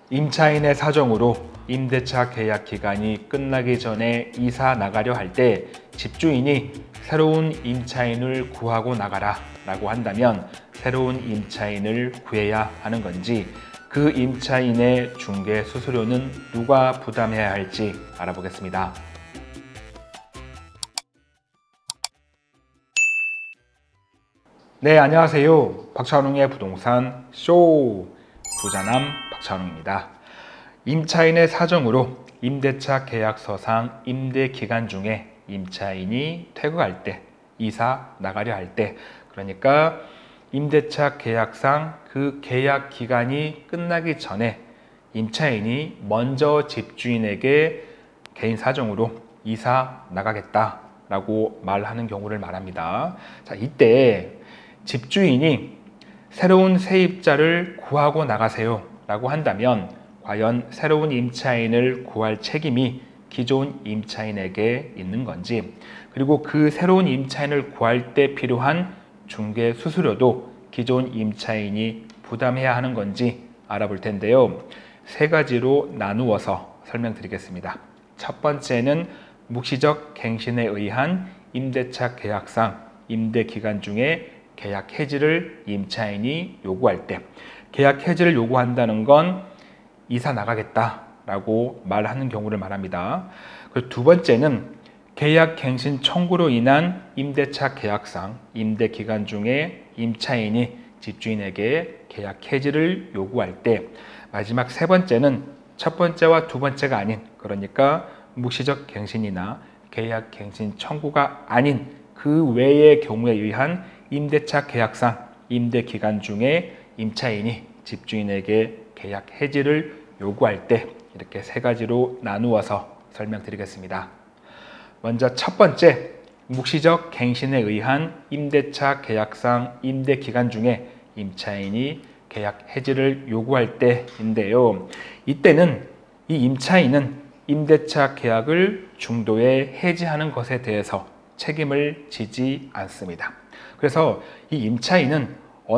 임차인의 사정으로 임대차 계약 기간이 끝나기 전에 이사 나가려 할 때 집주인이 새로운 임차인을 구하고 나가라 라고 한다면 새로운 임차인을 구해야 하는 건지, 그 임차인의 중개 수수료는 누가 부담해야 할지 알아보겠습니다. 네, 안녕하세요. 박찬웅의 부동산 쇼! 부자남 박찬웅입니다. 임차인의 사정으로 임대차 계약서상 임대 기간 중에 임차인이 퇴거할 때, 이사 나가려 할 때, 그러니까 임대차 계약상 그 계약 기간이 끝나기 전에 임차인이 먼저 집주인에게 개인 사정으로 이사 나가겠다라고 말하는 경우를 말합니다. 자, 이때 집주인이 새로운 세입자를 구하고 나가세요 라고 한다면 과연 새로운 임차인을 구할 책임이 기존 임차인에게 있는 건지, 그리고 그 새로운 임차인을 구할 때 필요한 중개 수수료도 기존 임차인이 부담해야 하는 건지 알아볼 텐데요. 세 가지로 나누어서 설명드리겠습니다. 첫 번째는 묵시적 갱신에 의한 임대차 계약상 임대 기간 중에 계약 해지를 임차인이 요구할 때, 계약 해지를 요구한다는 건 이사 나가겠다라고 말하는 경우를 말합니다. 그리고 두 번째는 계약 갱신 청구로 인한 임대차 계약상 임대 기간 중에 임차인이 집주인에게 계약 해지를 요구할 때, 마지막 세 번째는 첫 번째와 두 번째가 아닌, 그러니까 묵시적 갱신이나 계약 갱신 청구가 아닌 그 외의 경우에 의한 임대차 계약상 임대 기간 중에 임차인이 집주인에게 계약 해지를 요구할 때, 이렇게 세 가지로 나누어서 설명드리겠습니다. 먼저 첫 번째, 묵시적 갱신에 의한 임대차 계약상 임대 기간 중에 임차인이 계약 해지를 요구할 때인데요. 이때는 이 임차인은 임대차 계약을 중도에 해지하는 것에 대해서 책임을 지지 않습니다. 그래서 이 임차인은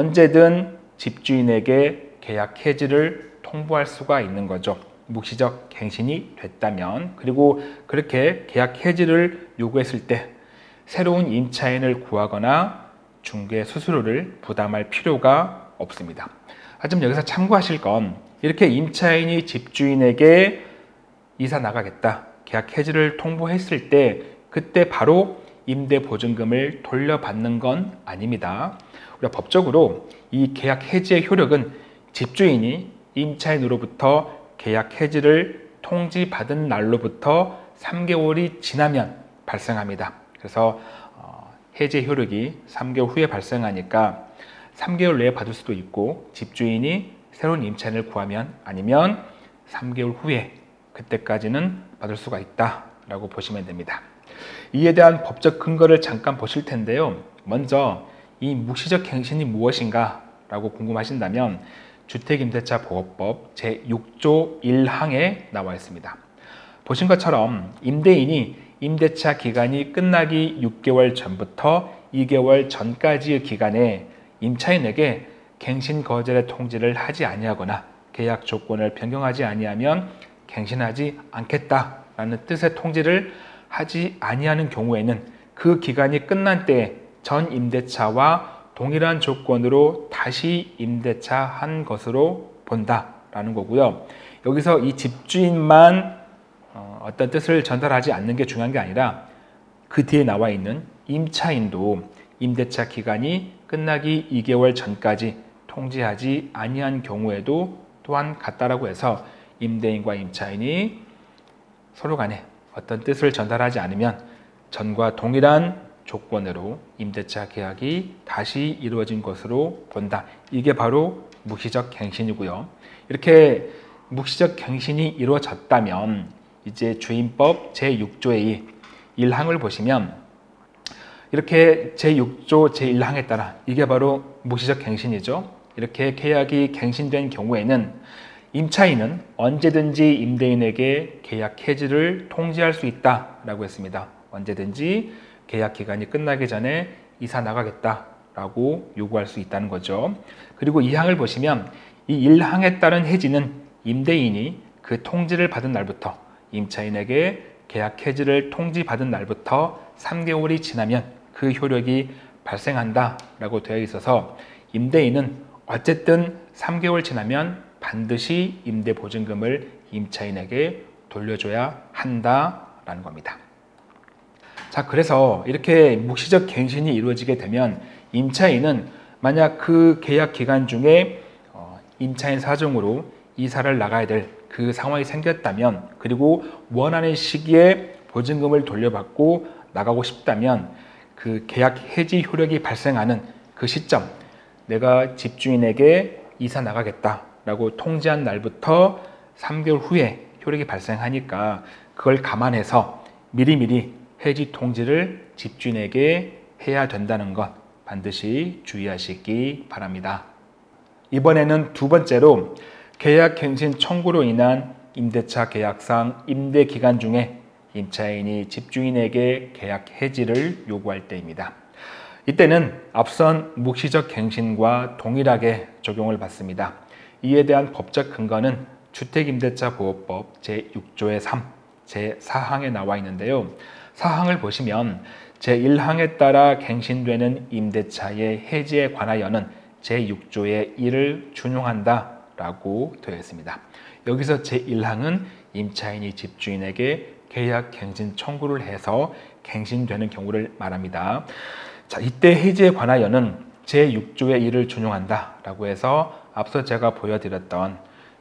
언제든 집주인에게 계약 해지를 통보할 수가 있는 거죠. 묵시적 갱신이 됐다면. 그리고 그렇게 계약 해지를 요구했을 때 새로운 임차인을 구하거나 중개 수수료를 부담할 필요가 없습니다. 하지만 여기서 참고하실 건, 이렇게 임차인이 집주인에게 이사 나가겠다, 계약 해지를 통보했을 때 그때 바로 임대보증금을 돌려받는 건 아닙니다. 우리가 법적으로 이 계약 해지의 효력은 집주인이 임차인으로부터 계약 해지를 통지받은 날로부터 3개월이 지나면 발생합니다. 그래서 해지 효력이 3개월 후에 발생하니까 3개월 내에 받을 수도 있고, 집주인이 새로운 임차인을 구하면, 아니면 3개월 후에, 그때까지는 받을 수가 있다라고 보시면 됩니다. 이에 대한 법적 근거를 잠깐 보실 텐데요. 먼저 이 묵시적 갱신이 무엇인가 라고 궁금하신다면 주택임대차보호법 제6조 1항에 나와 있습니다. 보신 것처럼 임대인이 임대차 기간이 끝나기 6개월 전부터 2개월 전까지의 기간에 임차인에게 갱신 거절의 통지를 하지 아니하거나 계약 조건을 변경하지 아니하면 갱신하지 않겠다라는 뜻의 통지를 하지 아니하는 경우에는 그 기간이 끝난 때 전 임대차와 동일한 조건으로 다시 임대차한 것으로 본다라는 거고요. 여기서 이 집주인만 어떤 뜻을 전달하지 않는 게 중요한 게 아니라, 그 뒤에 나와 있는 임차인도 임대차 기간이 끝나기 2개월 전까지 통지하지 아니한 경우에도 또한 같다라고 해서 임대인과 임차인이 서로 간에 어떤 뜻을 전달하지 않으면 전과 동일한 조건으로 임대차 계약이 다시 이루어진 것으로 본다. 이게 바로 묵시적 갱신이고요. 이렇게 묵시적 갱신이 이루어졌다면 이제 주임법 제6조의 1항을 보시면, 이렇게 제6조 제1항에 따라 이게 바로 묵시적 갱신이죠. 이렇게 계약이 갱신된 경우에는 임차인은 언제든지 임대인에게 계약 해지를 통지할 수 있다라고 했습니다. 언제든지 계약 기간이 끝나기 전에 이사 나가겠다라고 요구할 수 있다는 거죠. 그리고 이 항을 보시면 이 1항에 따른 해지는 임대인이 그 통지를 받은 날부터 임차인에게 계약 해지를 통지받은 날부터 3개월이 지나면 그 효력이 발생한다 라고 되어 있어서 임대인은 어쨌든 3개월 지나면 반드시 임대보증금을 임차인에게 돌려줘야 한다라는 겁니다. 자, 그래서 이렇게 묵시적 갱신이 이루어지게 되면 임차인은 만약 그 계약 기간 중에 임차인 사정으로 이사를 나가야 될 그 상황이 생겼다면, 그리고 원하는 시기에 보증금을 돌려받고 나가고 싶다면 그 계약 해지 효력이 발생하는 그 시점, 내가 집주인에게 이사 나가겠다라고 통지한 날부터 3개월 후에 효력이 발생하니까 그걸 감안해서 미리미리 해지 통지를 집주인에게 해야 된다는 것 반드시 주의하시기 바랍니다. 이번에는 두 번째로 계약갱신 청구로 인한 임대차 계약상 임대 기간 중에 임차인이 집주인에게 계약 해지를 요구할 때입니다. 이때는 앞선 묵시적 갱신과 동일하게 적용을 받습니다. 이에 대한 법적 근거는 주택임대차보호법 제6조의 3, 제4항에 나와 있는데요. 사항을 보시면 제1항에 따라 갱신되는 임대차의 해지에 관하여는 제6조의 1을 준용한다 라고 되어 있습니다. 여기서 제1항은 임차인이 집주인에게 계약 갱신 청구를 해서 갱신되는 경우를 말합니다. 자, 이때 해지에 관하여는 제6조의 1을 준용한다 라고 해서 앞서 제가 보여드렸던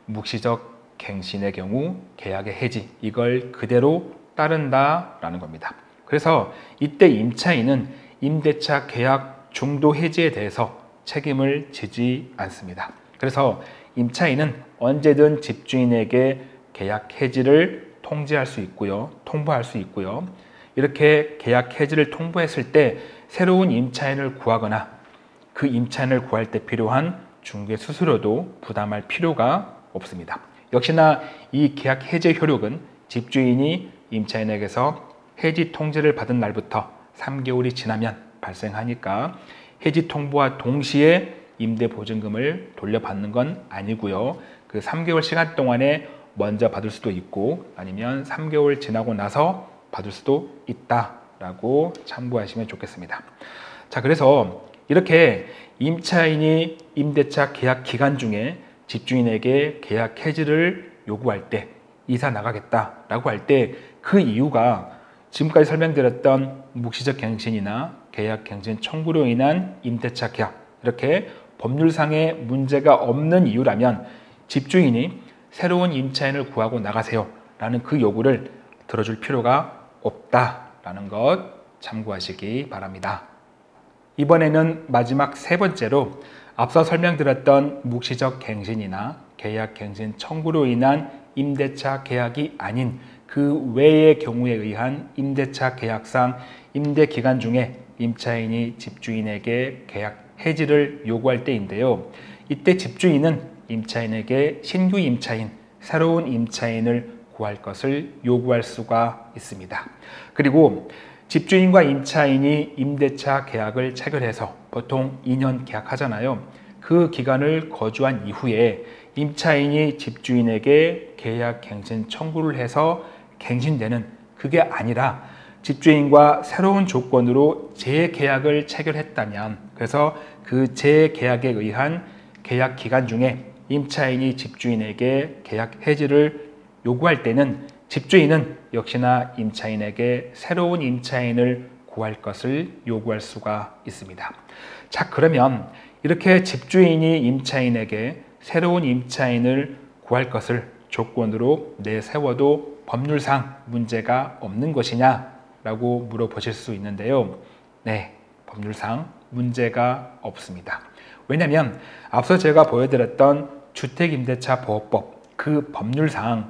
묵시적 갱신의 경우 계약의 해지, 이걸 그대로 따른다 라는 겁니다. 그래서 이때 임차인은 임대차 계약 중도 해지에 대해서 책임을 지지 않습니다. 그래서 임차인은 언제든 집주인에게 계약 해지를 통지할 수 있고요, 통보할 수 있고요. 이렇게 계약 해지를 통보했을 때 새로운 임차인을 구하거나 그 임차인을 구할 때 필요한 중개 수수료도 부담할 필요가 없습니다. 역시나 이 계약 해지 효력은 집주인이 임차인에게서 해지 통지를 받은 날부터 3개월이 지나면 발생하니까 해지 통보와 동시에 임대보증금을 돌려받는 건 아니고요. 그 3개월 시간 동안에 먼저 받을 수도 있고 아니면 3개월 지나고 나서 받을 수도 있다라고 참고하시면 좋겠습니다. 자, 그래서 이렇게 임차인이 임대차 계약 기간 중에 집주인에게 계약 해지를 요구할 때, 이사 나가겠다라고 할 때 그 이유가 지금까지 설명드렸던 묵시적 갱신이나 계약 갱신 청구로 인한 임대차 계약, 이렇게 법률상의 문제가 없는 이유라면 집주인이 새로운 임차인을 구하고 나가세요 라는 그 요구를 들어줄 필요가 없다라는 것 참고하시기 바랍니다. 이번에는 마지막 세 번째로 앞서 설명드렸던 묵시적 갱신이나 계약 갱신 청구로 인한 임대차 계약이 아닌 그 외의 경우에 의한 임대차 계약상 임대 기간 중에 임차인이 집주인에게 계약 해지를 요구할 때인데요. 이때 집주인은 임차인에게 신규 임차인, 새로운 임차인을 구할 것을 요구할 수가 있습니다. 그리고 집주인과 임차인이 임대차 계약을 체결해서 보통 2년 계약하잖아요. 그 기간을 거주한 이후에 임차인이 집주인에게 계약 갱신 청구를 해서 갱신되는, 그게 아니라 집주인과 새로운 조건으로 재계약을 체결했다면, 그래서 그 재계약에 의한 계약 기간 중에 임차인이 집주인에게 계약 해지를 요구할 때는 집주인은 역시나 임차인에게 새로운 임차인을 구할 것을 요구할 수가 있습니다. 자, 그러면 이렇게 집주인이 임차인에게 새로운 임차인을 구할 것을 조건으로 내세워도 법률상 문제가 없는 것이냐라고 물어보실 수 있는데요. 네, 법률상 문제가 없습니다. 왜냐하면 앞서 제가 보여드렸던 주택임대차보호법 그 법률상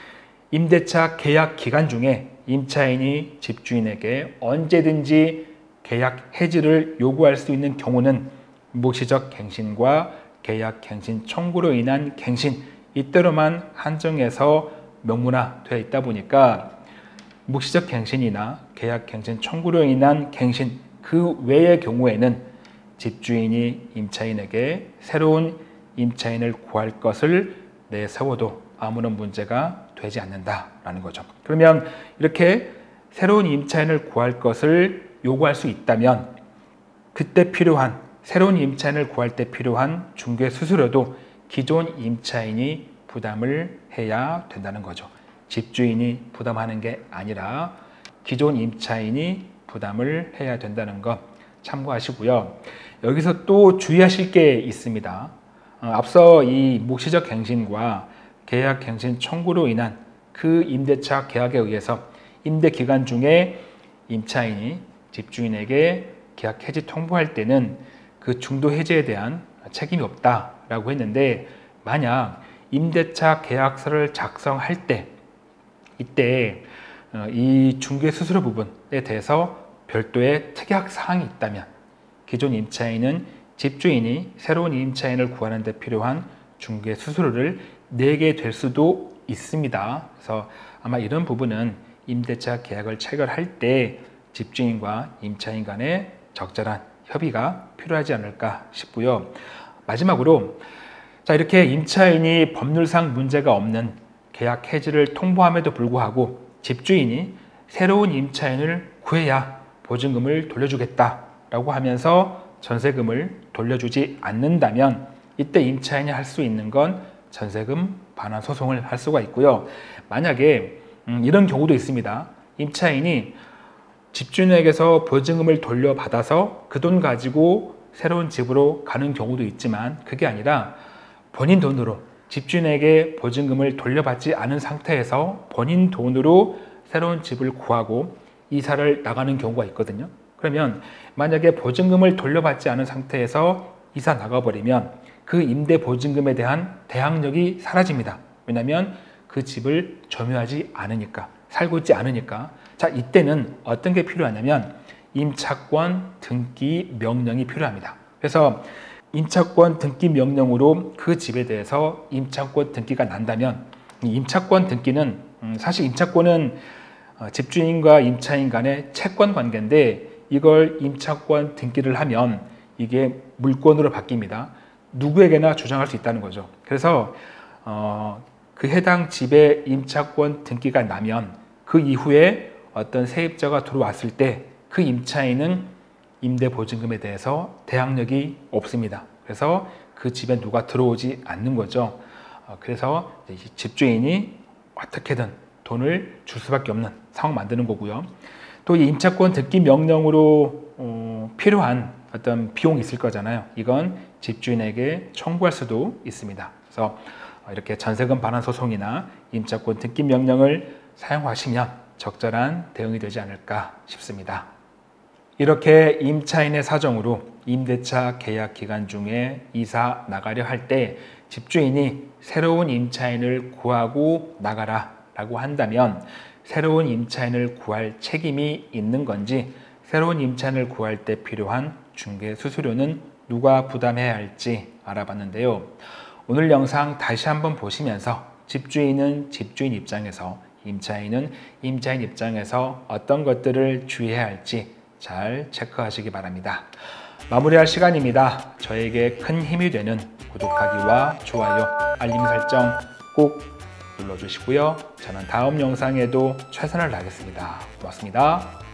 임대차 계약 기간 중에 임차인이 집주인에게 언제든지 계약 해지를 요구할 수 있는 경우는 묵시적 갱신과 계약 갱신 청구로 인한 갱신, 이때로만 한정해서 명문화되어 있다 보니까 묵시적 갱신이나 계약 갱신 청구로 인한 갱신 그 외의 경우에는 집주인이 임차인에게 새로운 임차인을 구할 것을 내세워도 아무런 문제가 되지 않는다라는 거죠. 그러면 이렇게 새로운 임차인을 구할 것을 요구할 수 있다면 그때 필요한 새로운 임차인을 구할 때 필요한 중개 수수료도 기존 임차인이 부담을 해야 된다는 거죠. 집주인이 부담하는 게 아니라 기존 임차인이 부담을 해야 된다는 것 참고하시고요. 여기서 또 주의하실 게 있습니다. 앞서 이 묵시적 갱신과 계약 갱신 청구로 인한 그 임대차 계약에 의해서 임대 기간 중에 임차인이 집주인에게 계약 해지 통보할 때는 그 중도 해지에 대한 책임이 없다라고 했는데, 만약 임대차 계약서를 작성할 때 이때 이 중개 수수료 부분에 대해서 별도의 특약 사항이 있다면 기존 임차인은 집주인이 새로운 임차인을 구하는 데 필요한 중개 수수료를 내게 될 수도 있습니다. 그래서 아마 이런 부분은 임대차 계약을 체결할 때 집주인과 임차인 간의 적절한 협의가 필요하지 않을까 싶고요. 마지막으로 이렇게 임차인이 법률상 문제가 없는 계약 해지를 통보함에도 불구하고 집주인이 새로운 임차인을 구해야 보증금을 돌려주겠다라고 하면서 전세금을 돌려주지 않는다면 이때 임차인이 할 수 있는 건 전세금 반환 소송을 할 수가 있고요. 만약에 이런 경우도 있습니다. 임차인이 집주인에게서 보증금을 돌려받아서 그 돈 가지고 새로운 집으로 가는 경우도 있지만, 그게 아니라 본인 돈으로 집주인에게 보증금을 돌려받지 않은 상태에서 본인 돈으로 새로운 집을 구하고 이사를 나가는 경우가 있거든요. 그러면 만약에 보증금을 돌려받지 않은 상태에서 이사 나가버리면 그 임대 보증금에 대한 대항력이 사라집니다. 왜냐하면 그 집을 점유하지 않으니까, 살고 있지 않으니까. 자, 이때는 어떤 게 필요하냐면 임차권 등기 명령이 필요합니다. 그래서 임차권 등기 명령으로 그 집에 대해서 임차권 등기가 난다면, 이 임차권 등기는 사실 임차권은 집주인과 임차인 간의 채권 관계인데, 이걸 임차권 등기를 하면 이게 물권으로 바뀝니다. 누구에게나 주장할 수 있다는 거죠. 그래서 그 해당 집의 임차권 등기가 나면 그 이후에 어떤 세입자가 들어왔을 때 그 임차인은 임대 보증금에 대해서 대항력이 없습니다. 그래서 그 집에 누가 들어오지 않는 거죠. 그래서 집주인이 어떻게든 돈을 줄 수밖에 없는 상황 만드는 거고요. 또 이 임차권 등기 명령으로 필요한 어떤 비용이 있을 거잖아요. 이건 집주인에게 청구할 수도 있습니다. 그래서 이렇게 전세금 반환 소송이나 임차권 등기 명령을 사용하시면 적절한 대응이 되지 않을까 싶습니다. 이렇게 임차인의 사정으로 임대차 계약 기간 중에 이사 나가려 할 때 집주인이 새로운 임차인을 구하고 나가라 라고 한다면 새로운 임차인을 구할 책임이 있는 건지, 새로운 임차인을 구할 때 필요한 중개 수수료는 누가 부담해야 할지 알아봤는데요. 오늘 영상 다시 한번 보시면서 집주인은 집주인 입장에서, 임차인은 임차인 입장에서 어떤 것들을 주의해야 할지 잘 체크하시기 바랍니다. 마무리할 시간입니다. 저에게 큰 힘이 되는 구독하기와 좋아요, 알림 설정 꼭 눌러주시고요. 저는 다음 영상에도 최선을 다하겠습니다. 고맙습니다.